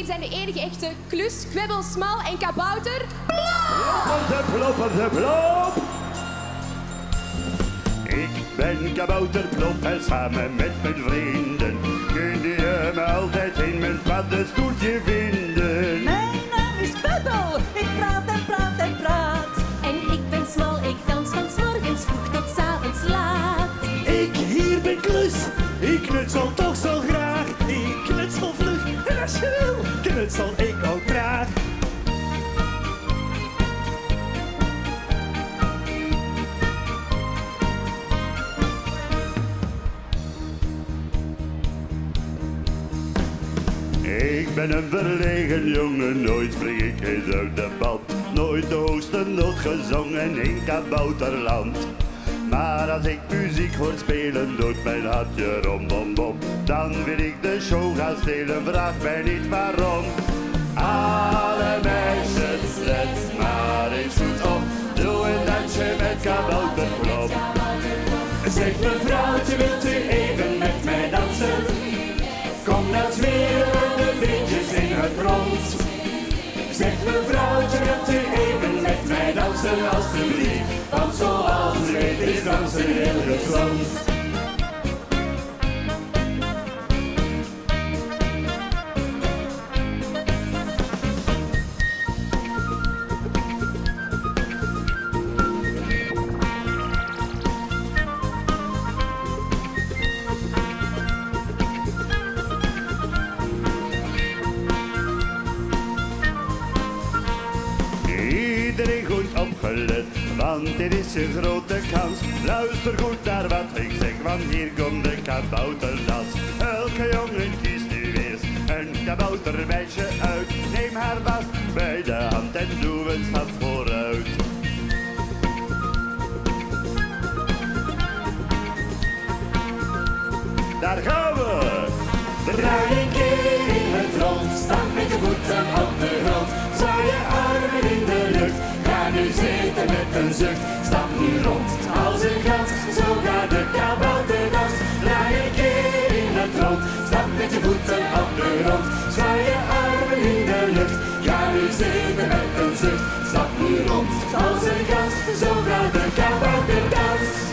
hier zijn de enige echte Klus, Kwebbel, Smal en Kabouter. Plop! Plop! Ik ben Kabouter Plop en samen met mijn vrienden kun je me altijd in mijn paddenstoeltje vinden. Mijn naam is Kwebbel, ik praat en praat en praat. En ik ben Smal, ik dans van 's morgens vroeg tot 's avonds laat. Ik hier ben Klus, ik knutsel toch zo graag. Ik knutsel vlug en als je wil, knutsel ik ook graag. Ik ben een verlegen jongen, nooit spring ik eens uit de band. Nooit de hoogste noot gezongen in Kabouterland. Maar als ik muziek hoor spelen, doet mijn hartje rom bom bom. Dan wil ik de show gaan stelen, vraag mij niet waarom. Alle meisjes, let maar eens goed op. Doe een dansje met Kabouter Plop. Zeg mevrouwtje, wilt u even met mij dansen? Kom dan zweren de vriendjes in het rond. Zeg mevrouwtje, wilt u even met mij dansen alstublieft? Want zoals u weet is dansen heel gezond. Iedereen goed opgelet, want dit is een grote kans. Luister goed naar wat ik zeg, want hier komt de kabouterdans. Elke jongen kiest nu eerst een kaboutermeisje uit. Neem haar vast bij de hand en doe een stap vooruit. Daar gaan we! Draai een keer in het rond, sta met je voeten op de grond. Zwaai je armen in de lucht, ga nu zitten met een zucht. Stap nu rond als een gat, zo gaat de kabouterdans. Draai een keer in het rond, stap met je voeten op de grond. Zwaai je armen in de lucht, ga nu zitten met een zucht. Stap nu rond als een gat, zo gaat de kabouterdans.